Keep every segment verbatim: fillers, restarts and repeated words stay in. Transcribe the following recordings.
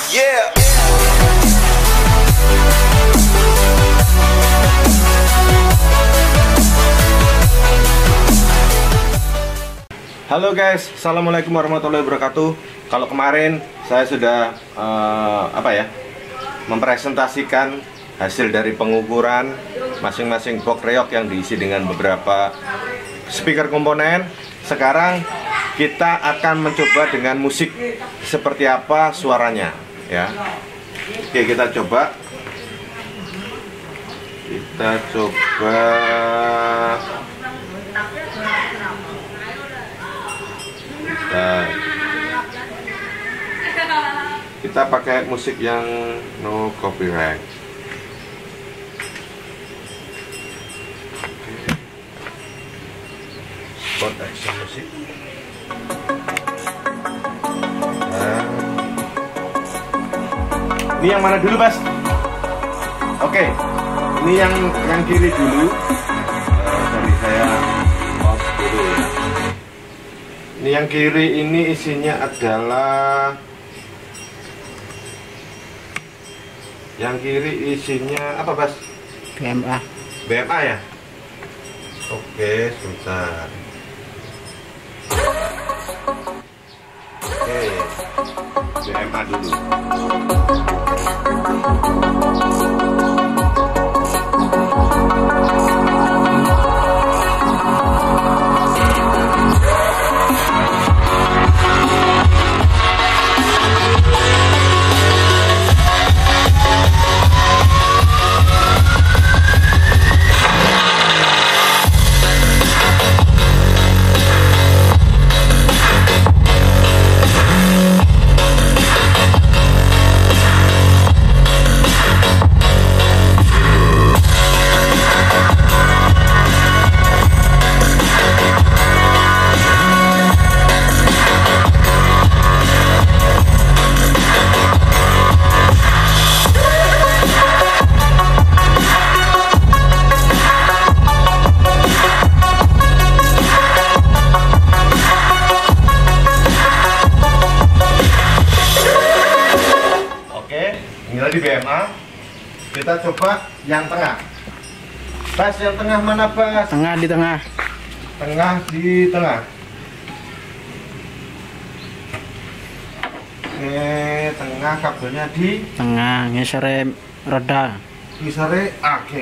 Yeah. Halo guys, assalamualaikum warahmatullahi wabarakatuh. Kalau kemarin saya sudah uh, apa ya, mempresentasikan hasil dari pengukuran masing-masing box reog yang diisi dengan beberapa speaker komponen. Sekarang kita akan mencoba dengan musik seperti apa suaranya, ya. Oke, kita coba. Kita coba. Kita, kita pakai musik yang no copyright. Spot action musik. Nah. Ini yang mana dulu, Bas? Oke, ini yang yang kiri dulu. Uh, dari saya pause dulu ya. Ini yang kiri ini isinya adalah, yang kiri isinya apa, Bas? B M A. B M A ya? Oke, sebentar. Oke, B M A dulu. Di B M A, kita coba yang tengah. Bas, yang tengah mana, Bas? Tengah, di tengah. Tengah di tengah. Oke, tengah, kabelnya di tengah, ngeser roda. Ngeser, oke.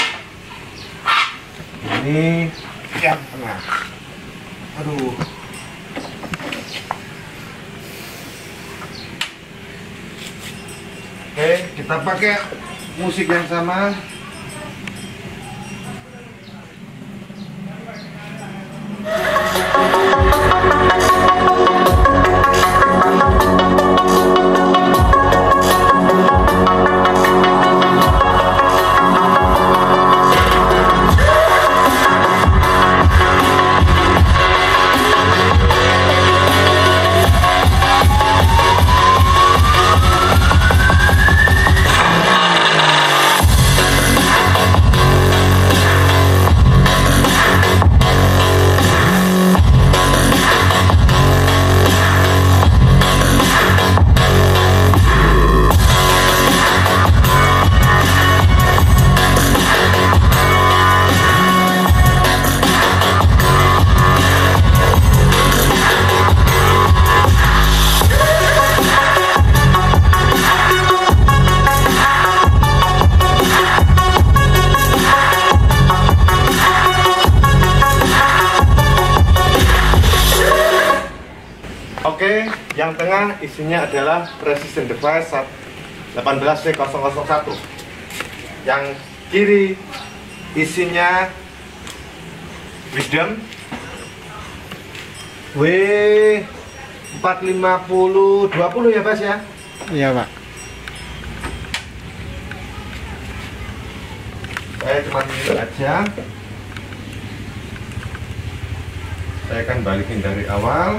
Ini yang tengah. Aduh. Oke, kita pakai musik yang sama. Oke, yang tengah isinya adalah precision device delapan belas W nol nol satu. Yang kiri isinya Wisdom W empat lima nol dua puluh ya, Bas ya? Iya, Pak. Saya cuma ini aja. Saya akan balikin dari awal.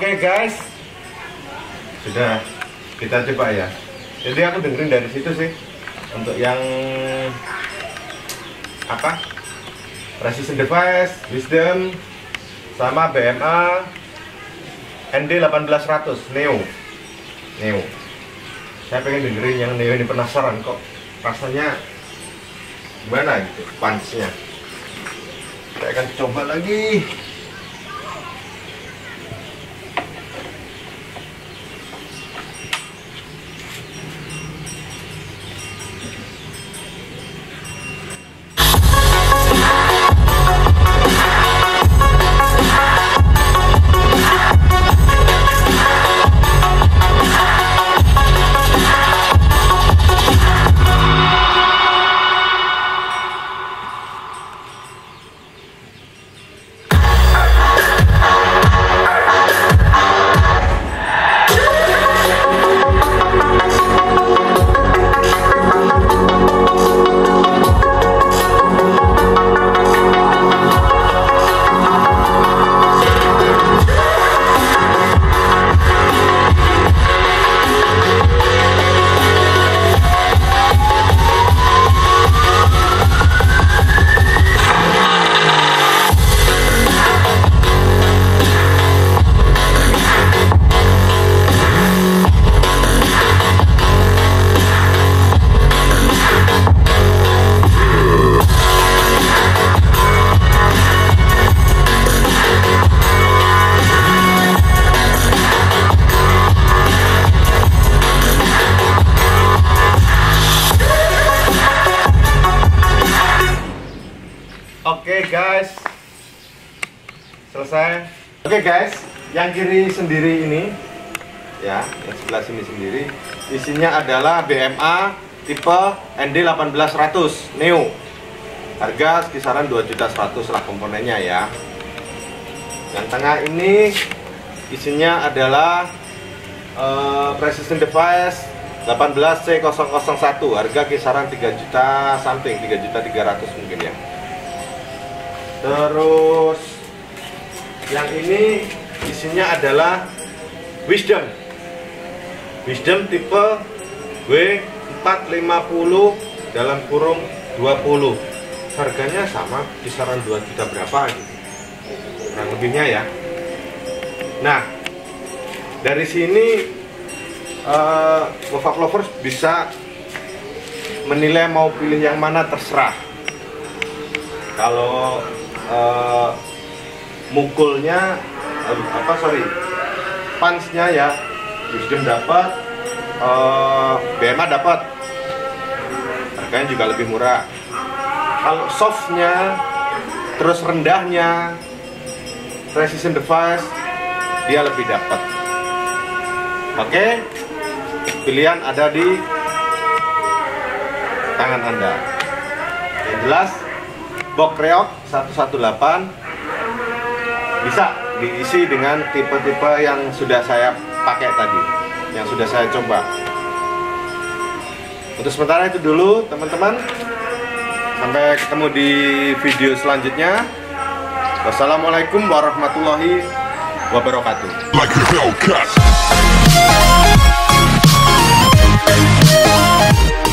Oke guys, sudah kita coba ya. Jadi aku dengerin dari situ sih untuk yang apa, resistant device, wisdom, sama B M A N D delapan belas seratus Neo. Neo. Saya pengen dengerin yang Neo ini, penasaran kok rasanya gimana gitu punch-nya. Saya akan coba lagi. Oke guys, selesai. Oke guys, yang kiri sendiri ini, ya, yang sebelah sini sendiri, isinya adalah B M A tipe N D delapan belas seratus Neo. Harga kisaran dua juta seratus lah komponennya ya. Yang tengah ini isinya adalah uh, Precision Device delapan belas C nol nol satu, harga kisaran tiga juta something, tiga juta tiga ratus mungkin ya. Terus yang ini isinya adalah Wisdom Wisdom tipe W empat lima nol dalam kurung dua puluh. Harganya sama, kisaran dua juta berapa gitu, kurang lebihnya ya. Nah, dari sini uh, Wovak Lovers bisa menilai mau pilih yang mana, terserah. Kalau Uh, mukulnya uh, apa sorry punch-nya ya, Wisdom dapat, uh, B M A dapat, harganya juga lebih murah. Kalau softnya terus rendahnya Precision Device, dia lebih dapat. Oke, pilihan ada di tangan Anda. Yang jelas box reok seratus delapan belas bisa diisi dengan tipe-tipe yang sudah saya pakai tadi, yang sudah saya coba. Untuk sementara itu dulu teman-teman, sampai ketemu di video selanjutnya. Wassalamualaikum warahmatullahi wabarakatuh. Like a Hellcat.